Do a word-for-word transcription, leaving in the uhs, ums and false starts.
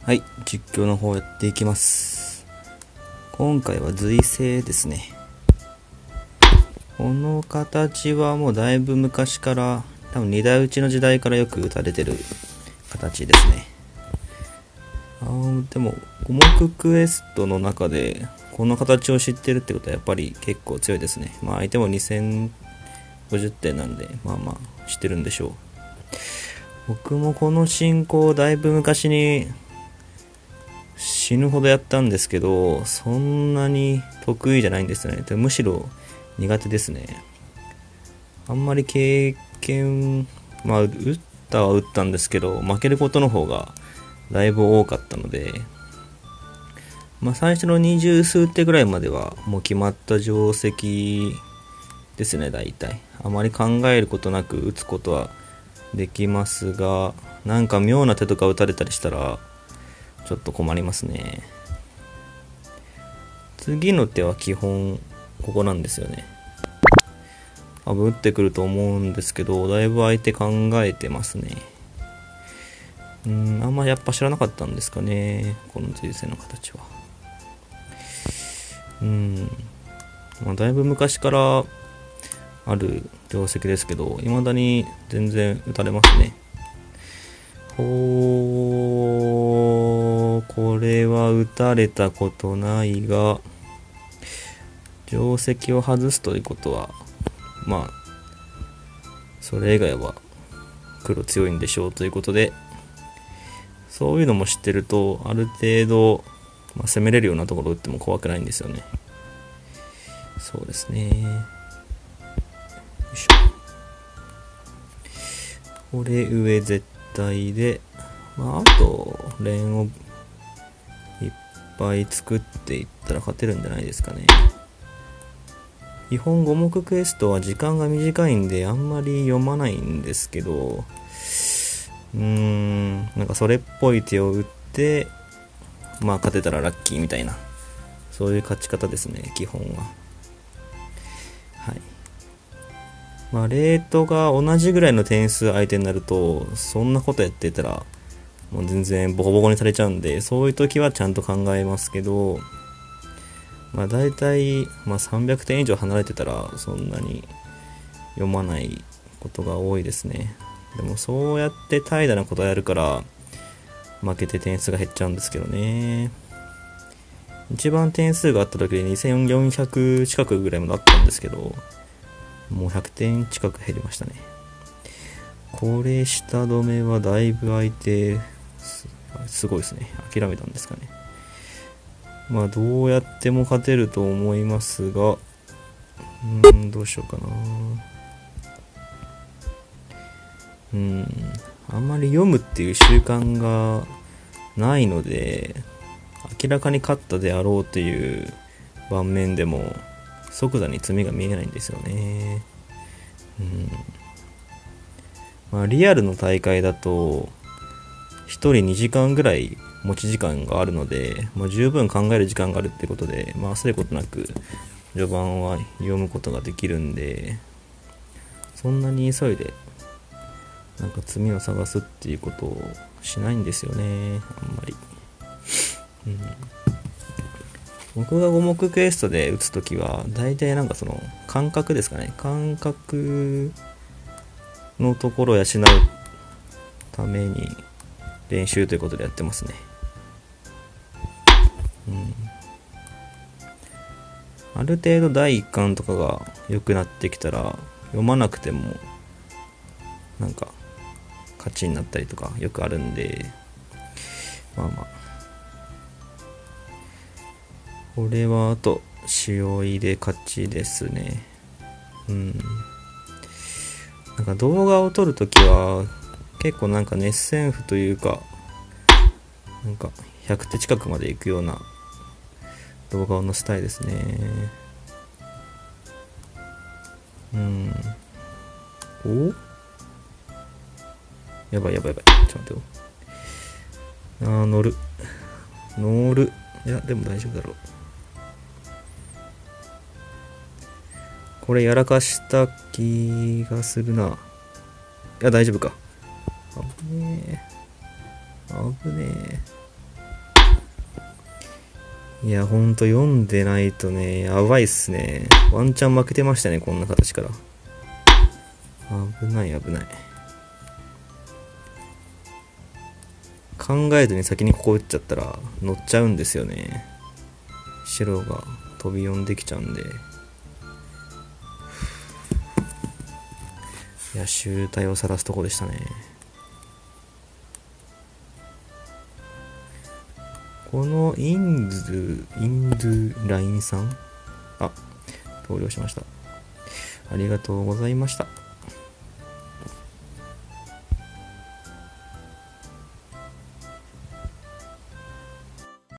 はい、実況の方やっていきます。今回は随星ですね。この形はもうだいぶ昔から、多分二代打ちの時代からよく打たれてる形ですね。あーでも五目クエストの中でこの形を知ってるってことはやっぱり結構強いですね。まあ相手もにせんごじゅってんなんで、まあまあ知ってるんでしょう。僕もこの進行だいぶ昔に死ぬほどやったんですけど、そんなに得意じゃないんですよね。むしろ苦手ですね。あんまり経験、まあ打ったは打ったんですけど、負けることの方がだいぶ多かったので、まあ最初の二十数手ぐらいまではもう決まった定石ですね、大体。あまり考えることなく打つことはできますが、なんか妙な手とか打たれたりしたらちょっと困りますね。次の手は基本ここなんですよね。多分打ってくると思うんですけど、だいぶ相手考えてますね。うん、あんまやっぱ知らなかったんですかね、この随星の形は。うん、まあ、だいぶ昔からある定石ですけど、未だに全然打たれますね。ほー、これは打たれたことないが、定石を外すということは、まあそれ以外は黒強いんでしょうということで、そういうのも知ってるとある程度、まあ、攻めれるようなところ打っても怖くないんですよね。そうですね。よいしょ。これ上絶対で、まあ、あと連をいっぱい作っていったら勝てるんじゃないですかね。基本五目クエストは時間が短いんであんまり読まないんですけど、うーん、なんかそれっぽい手を打ってまあ勝てたらラッキーみたいな、そういう勝ち方ですね、基本は。はい。まあレートが同じぐらいの点数相手になると、そんなことやってたらもう全然ボコボコにされちゃうんで、そういう時はちゃんと考えますけど、まあ大体、まあ、さんびゃくてん以上離れてたらそんなに読まないことが多いですね。でもそうやって怠惰なことやるから負けて点数が減っちゃうんですけどね。一番点数があった時でにせんよんひゃく近くぐらいまであったんですけど、もうひゃくてん近く減りましたね。これ下止めはだいぶ相手 す, すごいですね。諦めたんですかね。まあどうやっても勝てると思いますが、うーんどうしようかな。うん、あんまり読むっていう習慣がないので、明らかに勝ったであろうという盤面でも即座に詰みが見えないんですよね。うん、まあリアルの大会だとひとりにじかんぐらい持ち時間があるので、まあ、十分考える時間があるってことで、まあ、焦ることなく序盤は読むことができるんで、そんなに急いでなんか詰みを探すっていうことをしないんですよね、あんまり。うん、僕が五目クエストで打つときは大体なんかその感覚ですかね、感覚のところを養うために練習ということでやってますね。うん、ある程度第一感とかが良くなってきたら読まなくてもなんか勝ちになったりとかよくあるんで、まあまあこれはあと塩入れ勝ちですね。うん、なんか動画を撮るときは結構なんか熱戦譜というか、なんかひゃく手近くまで行くような動画を載せたいですね。うん。お？やばいやばいやばい。ちょっと待ってよ。あー、乗る。乗る。いや、でも大丈夫だろう。これやらかした気がするな。いや、大丈夫か。危ねえ。危ねえ。 いや、ほんと読んでないとね、やばいっすね。ワンチャン負けてましたね、こんな形から。危ない危ない。考えずに先にここ打っちゃったら乗っちゃうんですよね。白が飛び読んできちゃうんで。いや、集体を晒すとこでしたね。このインドゥ、インドゥラインさん、あ、投了しました。ありがとうございました。